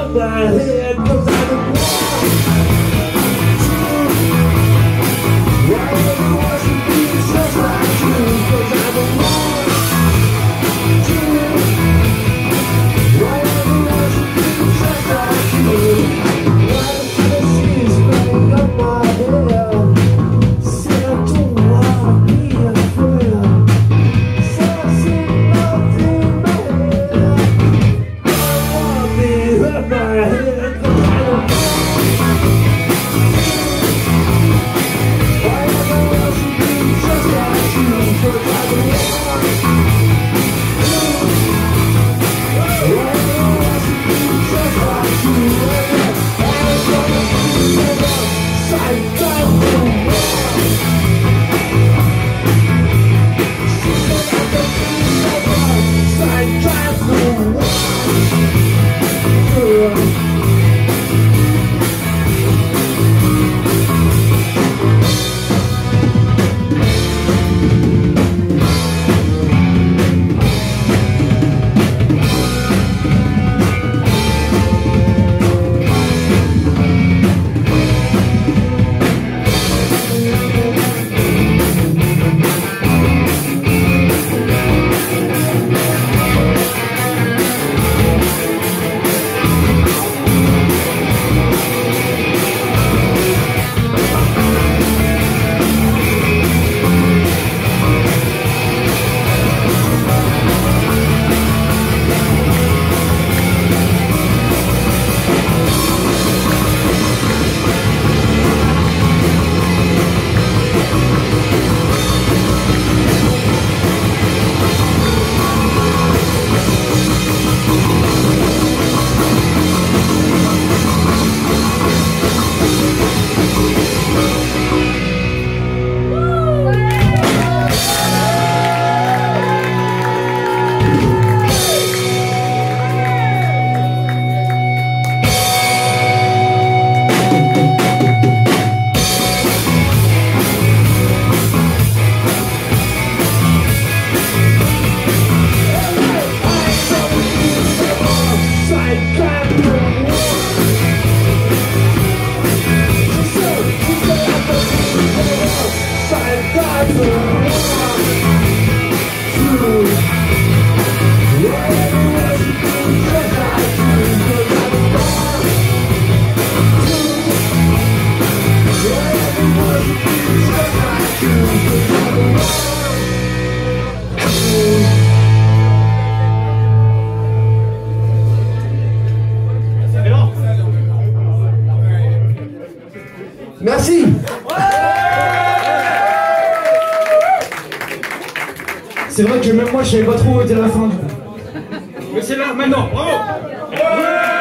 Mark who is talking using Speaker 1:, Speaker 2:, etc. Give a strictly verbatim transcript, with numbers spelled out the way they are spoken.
Speaker 1: hurt my head 'cause I don't want to. Why everyone should be just like you? 'Cause I don't want to. Why everyone should be just like you? Why the skin's running up my hair? Say I don't wanna be a friend. Say I see nothing in my head. I wanna be hurt my head 'cause I don't want. Why everyone should be just like you? 'Cause I don't want. Merci. C'est vrai que même moi je savais pas trop où était la fin du coup.
Speaker 2: Mais c'est là maintenant, bravo.